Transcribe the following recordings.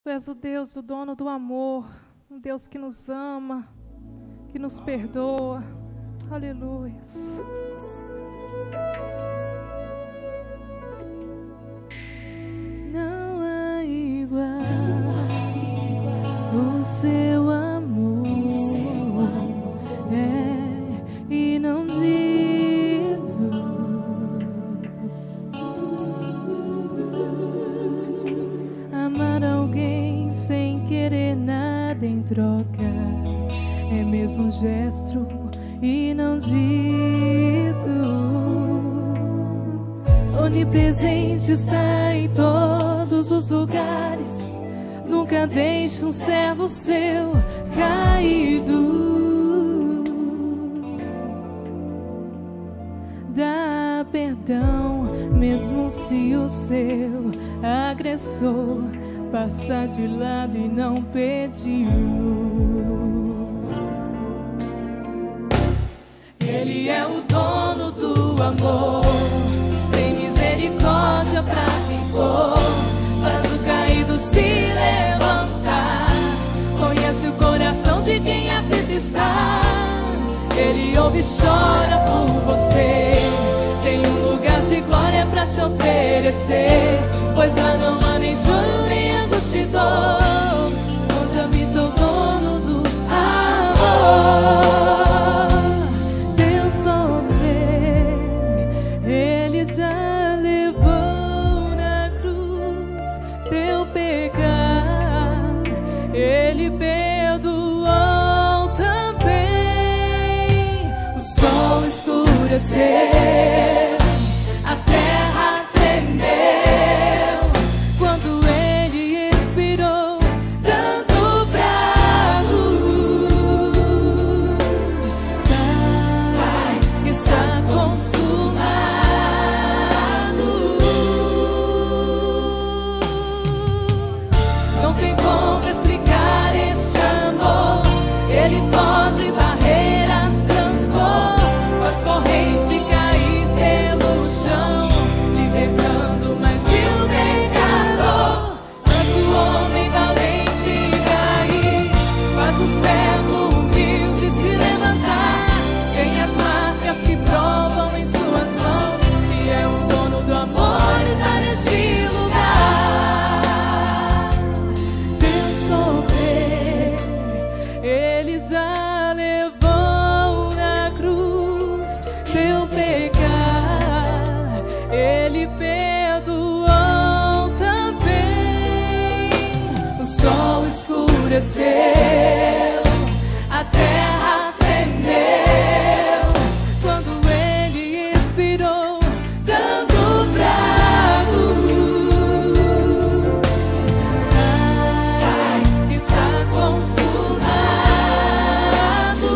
Tu és o Deus, o dono do amor, um Deus que nos ama, que nos perdoa. Aleluia. Não há igual o seu amor, é inaudido. Amar alguém sem querer nada em troca é mesmo um gesto inaudito. Onipresente está em todos os lugares, nunca deixe um servo seu caído. Dá perdão mesmo se o seu agressor passar de lado e não pediu. Ele é o dono do amor, tem misericórdia pra quem for, faz o caído se levantar, conhece o coração de quem aflito está. Ele ouve e chora por você, tem um lugar de glória pra te oferecer, pois lá não há nem choro nem angústia e dor, onde habita o dono do amor. Ele já levou na cruz teu pecado, Ele perdoou também. O sol escureceu, a terra tremeu, quando Ele expirou, dando brado. Pai, está consumado. Não tem como explicar este amor, Ele pode barreiras transpor, faz corrente cair pelo chão, libertando mais de um pecador. Faz o homem valente cair, faz o servo humilde se levantar, tem as marcas que provam em suas mãos, que é o dono do amor, está neste lugar. Teu sofrer, Ele já levou na cruz teu pecar, Ele perdoou também. O sol escureceu, a terra tremeu, quando Ele expirou, dando brado. Pai, está consumado.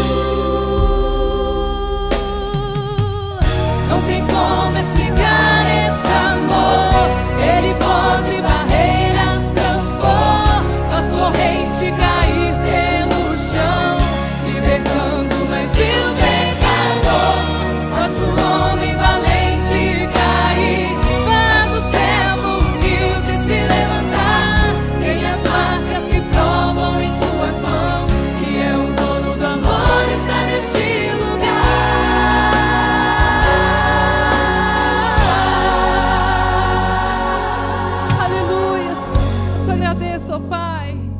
Não tem como explicar este amor, Ele pode barreiras transpor, faz corrente cair pelo chão, libertando mais de um pecador. Faz o homem valente cair, faz o servo humilde se levantar, tem as marcas que provam em suas mãos, que é o dono do amor, está neste lugar. Aleluia. Te agradeço, ó Pai.